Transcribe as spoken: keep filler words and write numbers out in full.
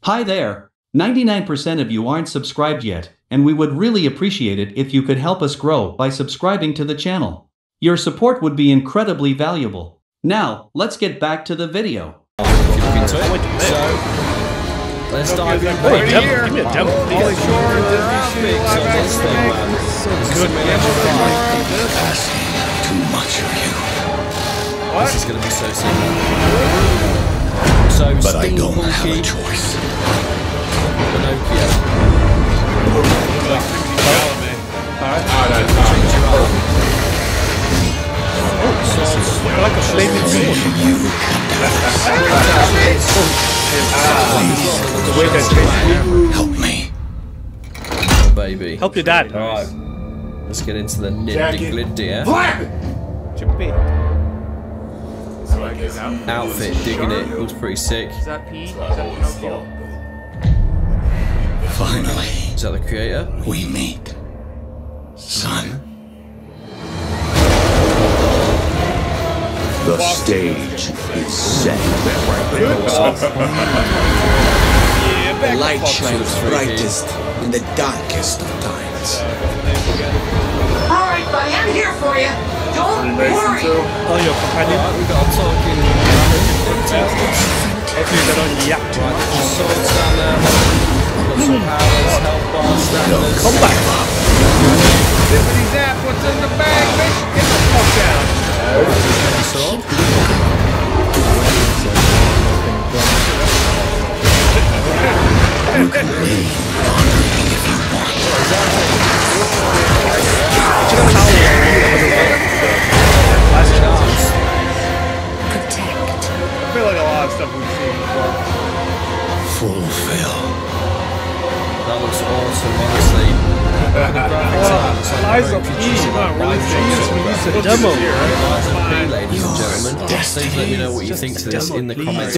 Hi there. ninety-nine percent of you aren't subscribed yet, and we would really appreciate it if you could help us grow by subscribing to the channel. Your support would be incredibly valuable. Now, let's get back to the video. So, let's dive in. Oh, a demo. Give me a demo. Holy short graphics on this thing, man. So good, man. Too much of you. What? This is going to be so simple. So, but I don't have a choice. Pinocchio. Alright. Like a flaming sword. Help me. Oh, baby. Help your dad. Alright. Let's get into the nitty gritty, yeah? Outfit, digging it. Looks pretty sick. Is that P? Is that Pinocchio? Finally. Is that the creator? We meet. Son. The stage is set. The light shines brightest in the darkest of times. All right, buddy, I'm here for you. Don't worry. Oh, your companion. Alright, we got a talking. Hopefully they're on Reactor. Right, there's some swords down there. Got some powers, health bar, standards. Come back. Zippity zap, what's in the bag, bitch? Get the fuck out. Sword. You can leave wandering if you want. Last chance. Protect. I feel like a lot of stuff we've seen before. Fulfill. That looks awesome, honestly. Eyes of P, not really It's a demo. Eyes of P, ladies and gentlemen. Please let me know what you think to this in the comments.